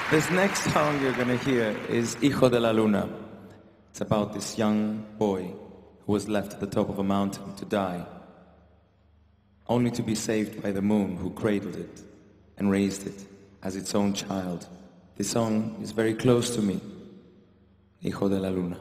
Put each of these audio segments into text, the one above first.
This next song you're going to hear is Hijo de la Luna. It's about this young boy who was left at the top of a mountain to die, only to be saved by the moon who cradled it and raised it as its own child. This song is very close to me, Hijo de la Luna.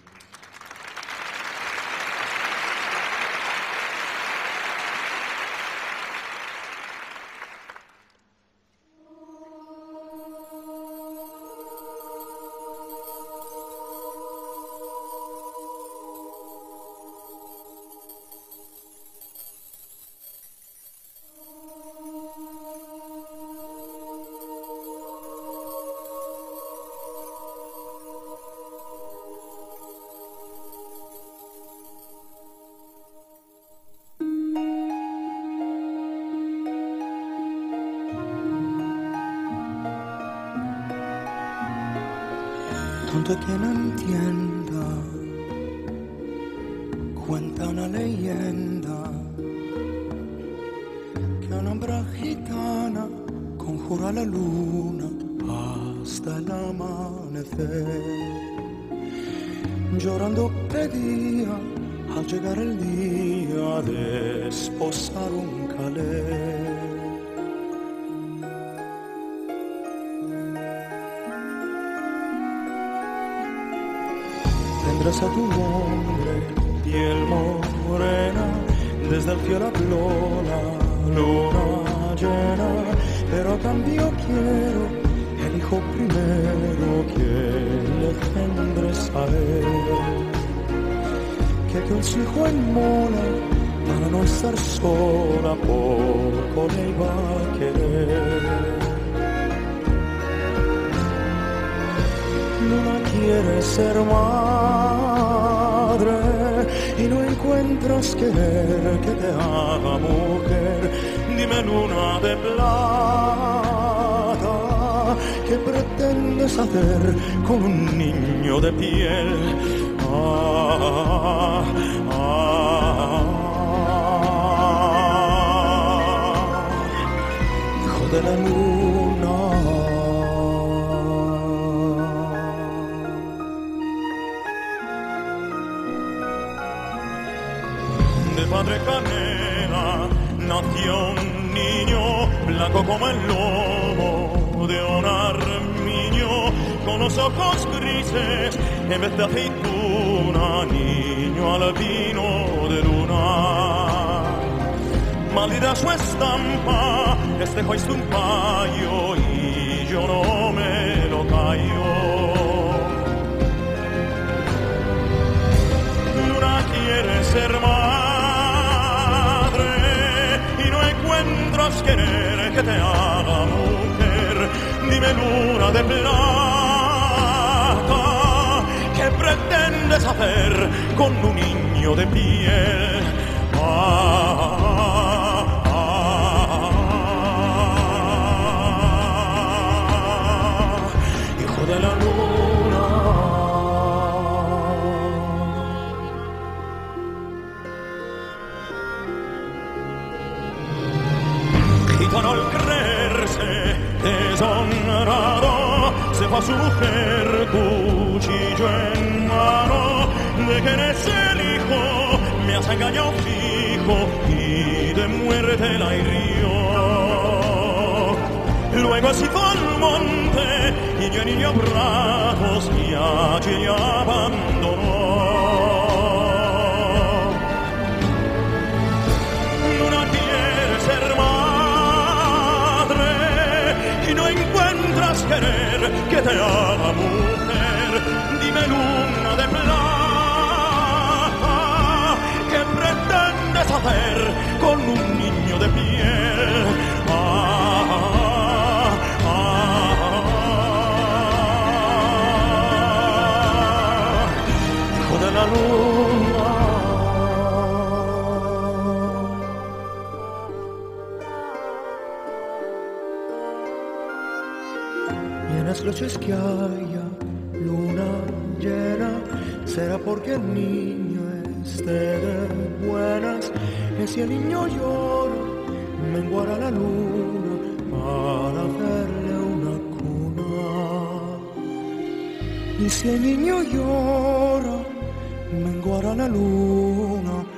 Tonto que no entienda, cuenta una leyenda que una hembra gitana conjura la luna hasta el amanecer. Llorando pedía al llegar el día de esposar un calé. Tendrás a tu hombre, piel morena, desde el cielo habló la luna llena, pero a cambio quiero el hijo primero que le engendres a él, que con su hijo en mola, para no estar sola, poco le iba a querer. Luna quiere ser madre y no encuentras querer que te haga mujer. Dime, luna de plata, ¿qué pretendes hacer con un niño de piel? Hijo de la luna. De padre canela nació un niño blanco como el lomo de un armiño, con los ojos grises en vez de aceituna, niño albino de luna. Maldita su estampa, este juez es un payo y yo no me lo callo. Luna quiere ser madre y no encuentras querer que te haga mujer. Dime, luna de plata, ¿qué pretendes hacer con un niño de piel? Hijo de la luna. Gitano al creerse deshonrado, se fue a su mujer cuchillo en mano. ¿De quién es el hijo? Me has engañado fijo y de muerte la hirió. Luego se fue al monte y yo niño brazos y allí abandonó. Luna quiere ser madre y no encuentras querer que te haga mujer. Dime, luna de plata, ¿qué pretendes hacer con un niño de piel? Hijo de la luna. Y en las noches que haya luna llena, será porque el niño esté de buenas. Y si el niño llora, menguará la luna para hacerle una cuna. Y si el niño llora, menguará la luna.